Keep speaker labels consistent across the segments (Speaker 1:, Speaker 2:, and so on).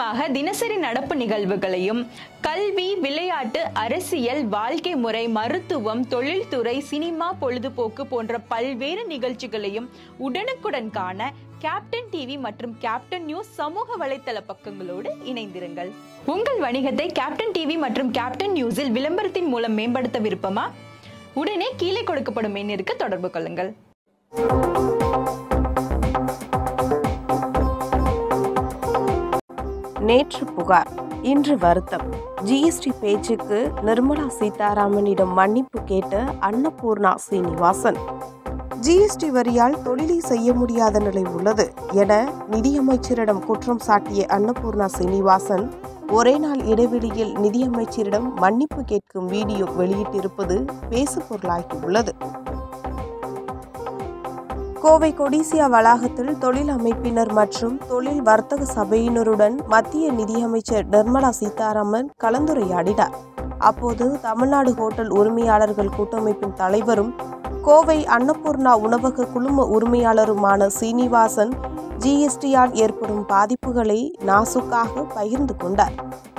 Speaker 1: துல்லியமாக தினசரி நடப்பு நிகழ்வுகளையும் கல்வி, விளையாட்டு, அரசியல், வாழ்க்கை முறை, மருத்துவம், தொழில்துறை, சினிமா, பொழுதுபோக்கு போன்ற பல்வேறு நிகழ்ச்சிகளையும் உடனுக்குடன் காண கேப்டன் டிவி மற்றும் கேப்டன் நியூஸ் சமூக வலைத்தள பக்கங்களோடு இணைந்திருங்கள். உங்கள் வணிகத்தை கேப்டன் டிவி மற்றும் கேப்டன் நியூஸில் விளம்பரத்தின் மூலம் மேம்படுத்த விருப்பமா? உடனே கீழே கொடுக்கப்படும் எண்ணிற்கு தொடர்பு கொள்ளுங்கள்.
Speaker 2: நேற்று புகார், இன்று வருத்தம். ஜிஎஸ்டி பேச்சுக்கு நிர்மலா சீதாராமனிடம் மன்னிப்பு கேட்ட அன்னபூர்ணா சீனிவாசன். ஜிஎஸ்டி வரியால் தொழிலை செய்ய முடியாத நிலை உள்ளது என நிதியமைச்சரிடம் குற்றம் சாட்டிய அன்னபூர்ணா சீனிவாசன் ஒரே நாள் இடைவெளியில் நிதியமைச்சரிடம் மன்னிப்பு கேட்கும் வீடியோ வெளியிட்டிருப்பது பேசுபொருளாகியுள்ளது. கோவை கொடிசியா வளாகத்தில் தொழில் அமைப்பினர் மற்றும் தொழில் வர்த்தக சபையினருடன் மத்திய நிதியமைச்சர் நிர்மலா சீதாராமன் கலந்துரையாடினார். அப்போது தமிழ்நாடு ஹோட்டல் உரிமையாளர்கள் கூட்டமைப்பின் தலைவரும் கோவை அன்னபூர்ணா உணவக குழும உரிமையாளருமான சீனிவாசன் ஜிஎஸ்டியால் ஏற்படும் பாதிப்புகளை நாசுக்காக பகிர்ந்து கொண்டார்.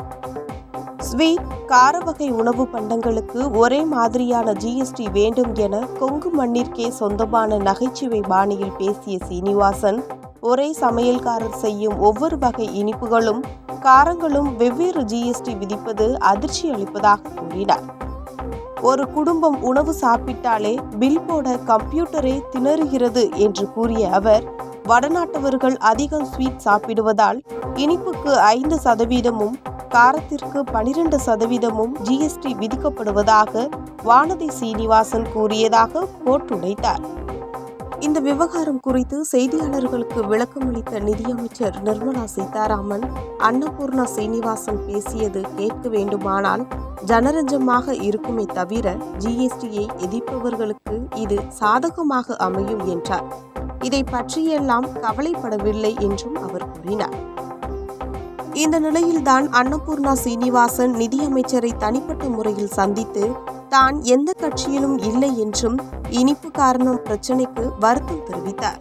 Speaker 2: ஸ்வீட், கார வகை உணவு பண்டங்களுக்கு ஒரே மாதிரியான ஜிஎஸ்டி வேண்டும் என கொங்கு மண்ணிற்கே சொந்தமான நகைச்சுவை பாணியில் பேசிய சீனிவாசன், ஒரே சமையல்காரர் செய்யும் ஒவ்வொரு வகை இனிப்புகளும் காரங்களும் வெவ்வேறு ஜிஎஸ்டி விதிப்பது அதிர்ச்சி அளிப்பதாக கூறினார். ஒரு குடும்பம் உணவு சாப்பிட்டாலே பில் போட கம்ப்யூட்டரே திணறுகிறது என்று கூறிய அவர், வடநாட்டவர்கள் அதிகம் ஸ்வீட் சாப்பிடுவதால் இனிப்புக்கு 5%, காரத்திற்கு 12% ஜிஎஸ்டி விதிக்கப்படுவதாக வானதி சீனிவாசன் கூறியதாக போட்டுடைத்தார். இந்த விவகாரம் குறித்து செய்தியாளர்களுக்கு விளக்கமளித்த நிதியமைச்சர் நிர்மலா சீதாராமன், அன்னபூர்ணா சீனிவாசன் பேசியது கேட்க வேண்டுமானால் ஜனரஞ்சமாக இருக்குமே தவிர ஜிஎஸ்டியை எதிர்ப்பவர்களுக்கு இது சாதகமாக அமையும் என்றார். இதை பற்றியெல்லாம் கவலைப்படவில்லை என்றும் அவர் கூறினார். இந்த நிலையில்தான் அன்னபூர்ணா சீனிவாசன் நிதியமைச்சரை தனிப்பட்ட முறையில் சந்தித்து தான் எந்த கட்சியிலும் இல்லை என்றும் இனிப்பு காரணம் பிரச்சனைக்கு வருத்தம் தெரிவித்தார்.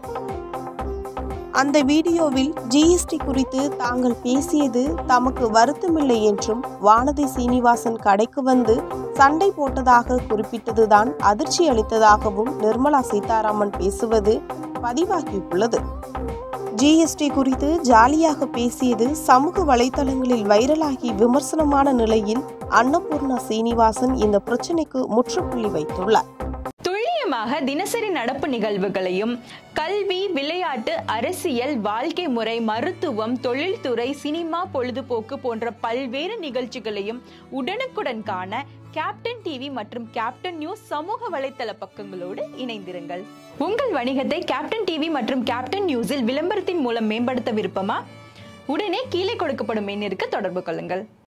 Speaker 2: அந்த வீடியோவில் ஜிஎஸ்டி குறித்து தாங்கள் பேசியது தமக்கு வருத்தமில்லை என்றும் வானதி சீனிவாசன் கடைக்கு வந்து சண்டை போட்டதாக குறிப்பிட்டதுதான் அதிர்ச்சி அளித்ததாகவும் நிர்மலா சீதாராமன் பேசுவது பதிவாகியுள்ளது. ஜிஎஸ்டி குறித்து ஜாலியாக பேசியது சமூக வலைதளங்களில் வைரலாகி விமர்சனமான நிலையில் அன்னபூர்ணா சீனிவாசன் இந்த பிரச்சனைக்கு முற்றுப்புள்ளி வைத்துள்ளார்.
Speaker 1: துல்லியமாக தினசரி நடப்பு நிகழ்வுகளையும் கல்வி, விளையாட்டு, அரசியல், வாழ்க்கை முறை, மருத்துவம், தொழில்துறை, சினிமா, பொழுதுபோக்கு போன்ற பல்வேறு நிகழ்ச்சிகளையும் உடனுக்குடன் காண கேப்டன் டிவி மற்றும் கேப்டன் நியூஸ் சமூக வலைத்தள பக்கங்களோடு இணைந்திருங்கள். உங்கள் வணிகத்தை கேப்டன் டிவி மற்றும் கேப்டன் நியூஸில் விளம்பரத்தின் மூலம் மேம்படுத்த விருப்பமா? உடனே கீழே கொடுக்கப்படும் எண்ணிற்கு தொடர்பு கொள்ளுங்கள்.